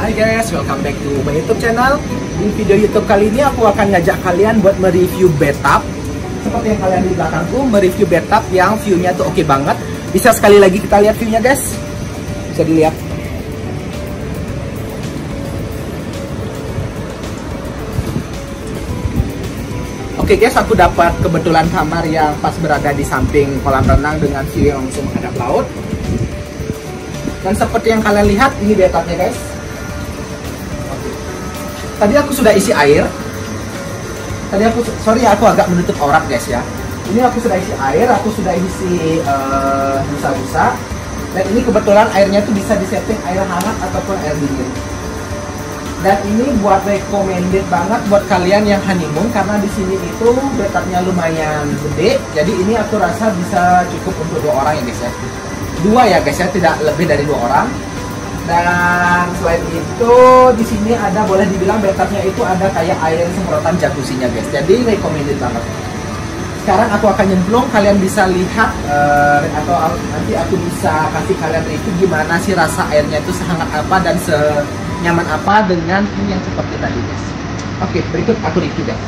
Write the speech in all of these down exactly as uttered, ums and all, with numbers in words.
Hai guys, welcome back to my YouTube channel. Di video YouTube kali ini aku akan ngajak kalian buat mereview bathtub. Seperti yang kalian di belakangku, mereview bathtub yang view-nya tuh oke banget. Bisa sekali lagi kita lihat view-nya guys. Bisa dilihat. Oke guys, aku dapat kebetulan kamar yang pas berada di samping kolam renang dengan view yang langsung menghadap laut. Dan seperti yang kalian lihat, ini bathtubnya guys. Oke. Tadi aku sudah isi air. Tadi aku, sorry aku agak menutup aurat guys ya. Ini aku sudah isi air, aku sudah isi uh, busa-busa. Dan ini kebetulan airnya tuh bisa disetting air hangat ataupun air dingin. Dan ini buat recommended banget buat kalian yang honeymoon, karena di sini itu bathtubnya lumayan gede. Jadi ini aku rasa bisa cukup untuk dua orang ya guys ya. Dua ya guys ya, tidak lebih dari dua orang. Dan selain itu di sini ada, boleh dibilang bathtubnya itu ada kayak air semprotan jacuzzi-nya guys. Jadi recommended banget. Sekarang aku akan nyemplung, kalian bisa lihat uh, atau nanti aku bisa kasih kalian review gimana sih rasa airnya itu sehangat apa dan senyaman apa dengan ini yang seperti tadi guys. Oke, berikut aku review guys.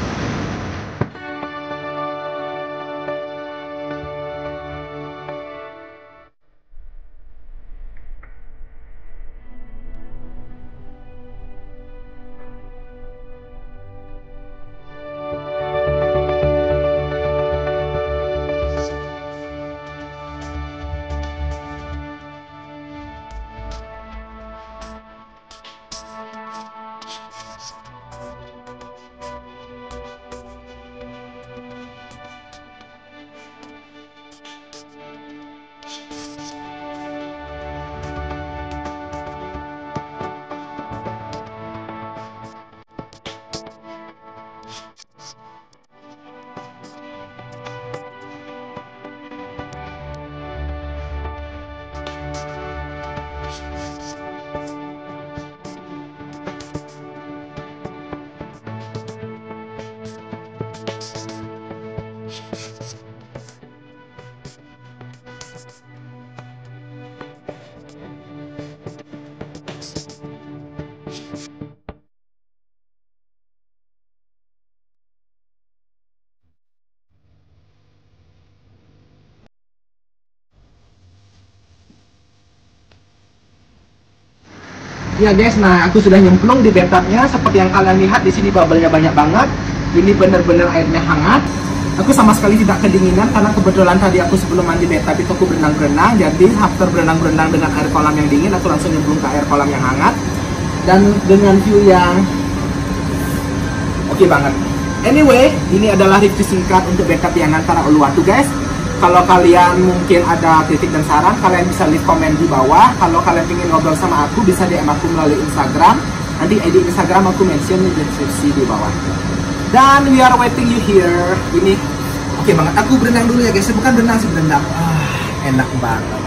Ya guys, nah aku sudah nyemplung di bathtubnya. Seperti yang kalian lihat di sini bubble-nya banyak banget. Ini bener-bener airnya hangat. Aku sama sekali tidak kedinginan karena kebetulan tadi aku sebelum mandi bathtub itu aku berenang-berenang. Jadi after berenang-berenang dengan air kolam yang dingin, aku langsung nyemplung ke air kolam yang hangat. Dan dengan view yang oke okay banget. Anyway, ini adalah review singkat untuk bathtub yang antara Uluwatu guys. Kalau kalian mungkin ada kritik dan saran, kalian bisa leave komen di bawah. Kalau kalian ingin ngobrol sama aku, bisa D M aku melalui Instagram. Nanti I D Instagram aku mention di deskripsi di bawah. Dan we are waiting you here. Ini oke okay banget. Aku berenang dulu ya guys. Bukan berenang sih, berendam. Ah, enak banget.